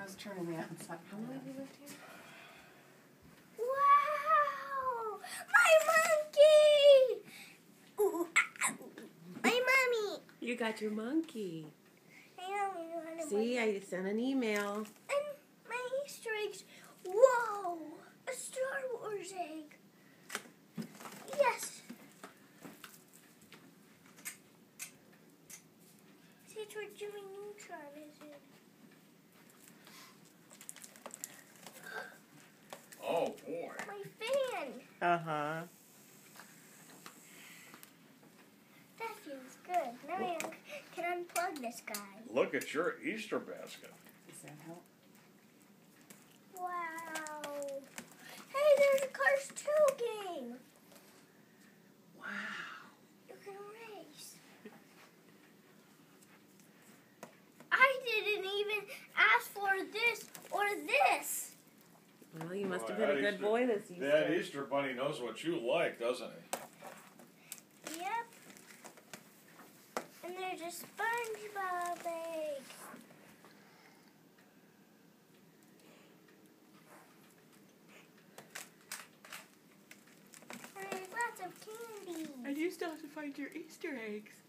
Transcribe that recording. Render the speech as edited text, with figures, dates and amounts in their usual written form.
was turning the outside. How long have you lived here? Wow! My monkey! Ooh, my mommy! You got your monkey. I See, I sent an email. And my Easter eggs. Whoa! A Star Wars egg. Yes. See, it's where Jimmy Neutron is in. Oh, boy. My fan. Uh-huh. That feels good. Now I can unplug this guy. Look at your Easter basket. Does that help? Wow. Hey, there's a Cars 2 game. Wow. You can race. I didn't even ask for this or this. Well, you must have Boy, been a that good boy this Easter. That Easter bunny knows what you like, doesn't he? Yep. And there's a SpongeBob egg. And there's lots of candy. And you still have to find your Easter eggs.